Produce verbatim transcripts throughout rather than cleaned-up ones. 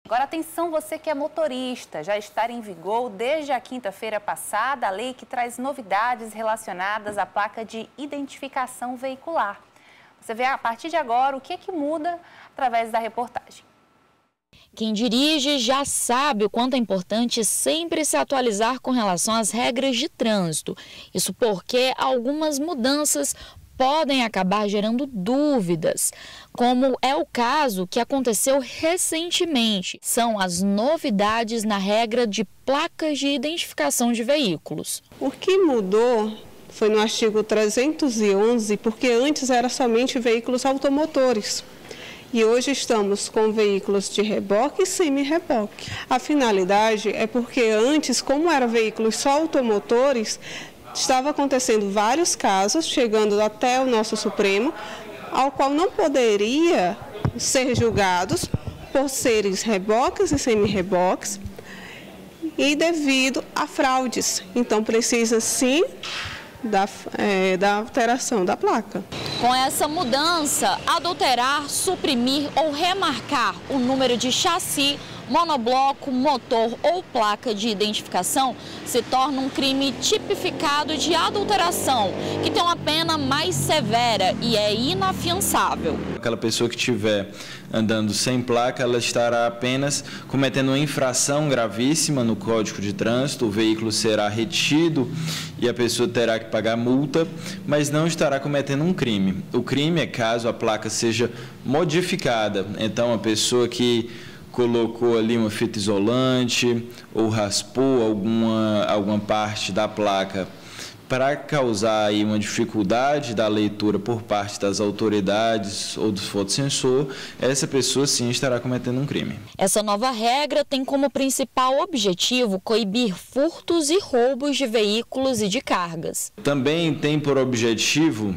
Agora atenção, você que é motorista, já está em vigor desde a quinta-feira passada a lei que traz novidades relacionadas à placa de identificação veicular. Você vê a partir de agora o que é que muda através da reportagem. Quem dirige já sabe o quanto é importante sempre se atualizar com relação às regras de trânsito. Isso porque algumas mudanças podem acabar gerando dúvidas, como é o caso que aconteceu recentemente. São as novidades na regra de placas de identificação de veículos. O que mudou foi no artigo trezentos e onze, porque antes era somente veículos automotores. E hoje estamos com veículos de reboque e semi-reboque. A finalidade é porque antes, como eram veículos só automotores, estava acontecendo vários casos, chegando até o nosso Supremo, ao qual não poderia ser julgados por seres reboques e semi-reboques e devido a fraudes. Então precisa sim da, é, da alteração da placa. Com essa mudança, adulterar, suprimir ou remarcar o número de chassi, monobloco, motor ou placa de identificação se torna um crime tipificado de adulteração, que tem uma pena mais severa e é inafiançável. Aquela pessoa que estiver andando sem placa, ela estará apenas cometendo uma infração gravíssima no Código de Trânsito, o veículo será retido e a pessoa terá que pagar multa, mas não estará cometendo um crime. O crime é caso a placa seja modificada, então a pessoa que colocou ali uma fita isolante ou raspou alguma, alguma parte da placa para causar aí uma dificuldade da leitura por parte das autoridades ou do fotossensor, essa pessoa sim estará cometendo um crime. Essa nova regra tem como principal objetivo coibir furtos e roubos de veículos e de cargas. Também tem por objetivo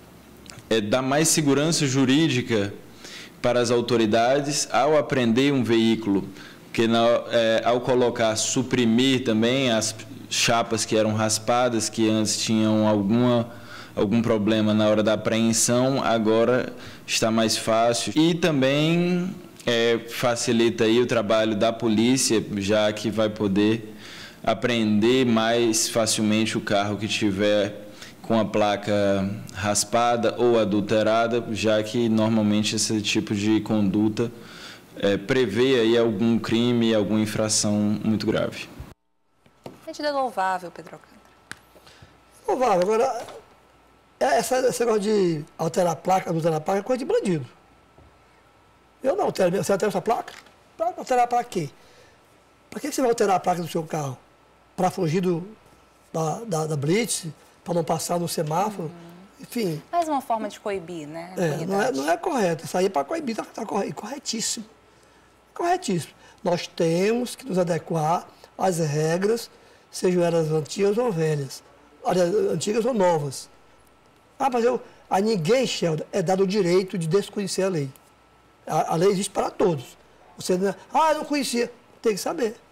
é, dar mais segurança jurídica para as autoridades ao apreender um veículo, que na, é, ao colocar, suprimir também as chapas que eram raspadas, que antes tinham alguma, algum problema na hora da apreensão, agora está mais fácil. E também é, facilita aí o trabalho da polícia, já que vai poder apreender mais facilmente o carro que tiver com a placa raspada ou adulterada, já que normalmente esse tipo de conduta é, prevê aí algum crime, alguma infração muito grave. Medida louvável, Pedro Alcântara. Louvável. Agora, essa, esse negócio de alterar a placa, adulterar a placa, é coisa de bandido. Eu não altero. Você altera essa placa? Para alterar para quê? Para que você vai alterar a placa do seu carro? Para fugir do, da, da, da blitz? Para não passar no semáforo, uhum. Enfim. Mais uma forma de coibir, né? É, não, é, não é correto. Isso aí é para coibir, está tá corretíssimo. Corretíssimo. Nós temos que nos adequar às regras, sejam elas antigas ou velhas, antigas ou novas. Ah, mas eu, a ninguém, Sheldon, é dado o direito de desconhecer a lei. A, a lei existe para todos. Você não é, ah, eu não conhecia. Tem que saber.